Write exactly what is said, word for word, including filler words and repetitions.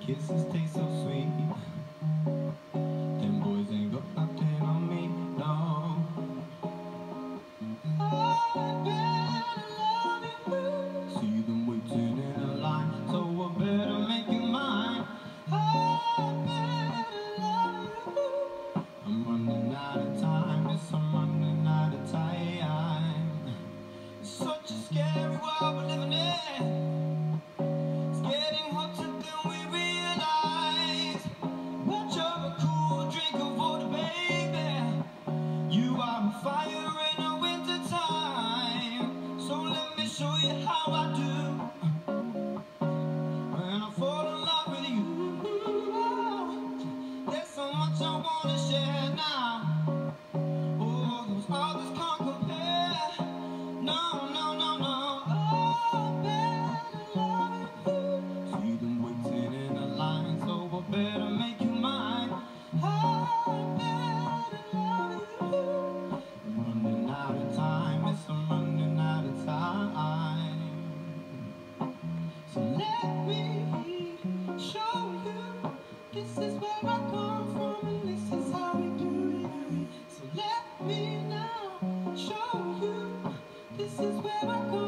Kisses taste so sweet. Them boys ain't got nothing on me, no. I better love you. See them waiting in a line, so I better make you mine. I better love you. I'm running out of time, yes, I'm running out of time. It's such a scary world we're living in. Fire in the winter time, so let me show you how I do. When I fall in love with you, there's so much I wanna share now. Oh, those others can't compare. No, no, no, no. I better love you. See them waiting in the line, so I better make you mine. I better love you. Running out of time, yes, I'm running out of time. So let me show you, this is where I come from and this is how we do it. So let me now show you, this is where I come from.